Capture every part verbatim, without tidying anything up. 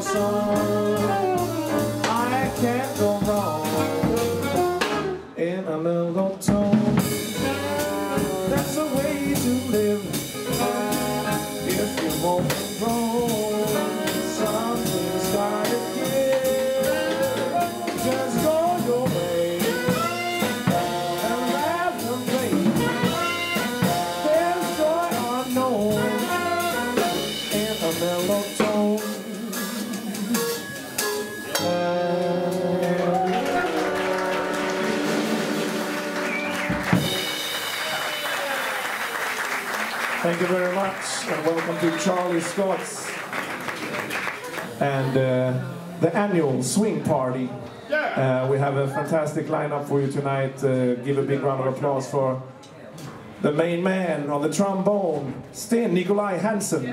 song. I can't go wrong in a mellow tone. That's the way to live if you won't control. Something's gotta give. Just go your way and laugh and play. There's joy unknown in a mellow tone. Thank you very much, and welcome to Charlie Scott's and uh, the annual swing party. Uh, we have a fantastic lineup for you tonight. Uh, give a big round of applause for the main man on the trombone, Sten Nikolaj Hansen.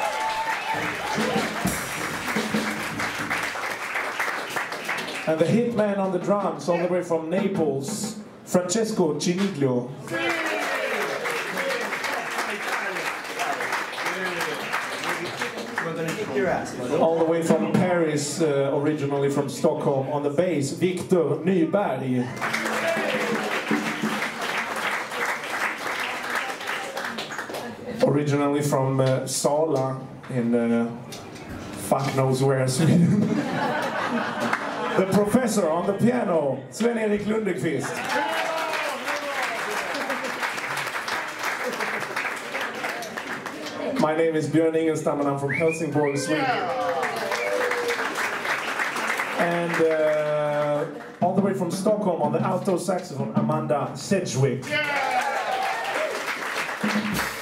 And the hit man on the drums, all the way from Naples, Francesco Ciniglio. All the way from Paris, uh, originally from Stockholm, on the bass, Victor Nyberg. Originally from uh, Sala in uh, fuck knows where, Sweden. The professor on the piano, Sven-Erik Lundekvist. My name is Björn Ingelstam and I'm from Helsingborg, Sweden. And uh, all the way from Stockholm on the alto saxophone, Amanda Sedgwick.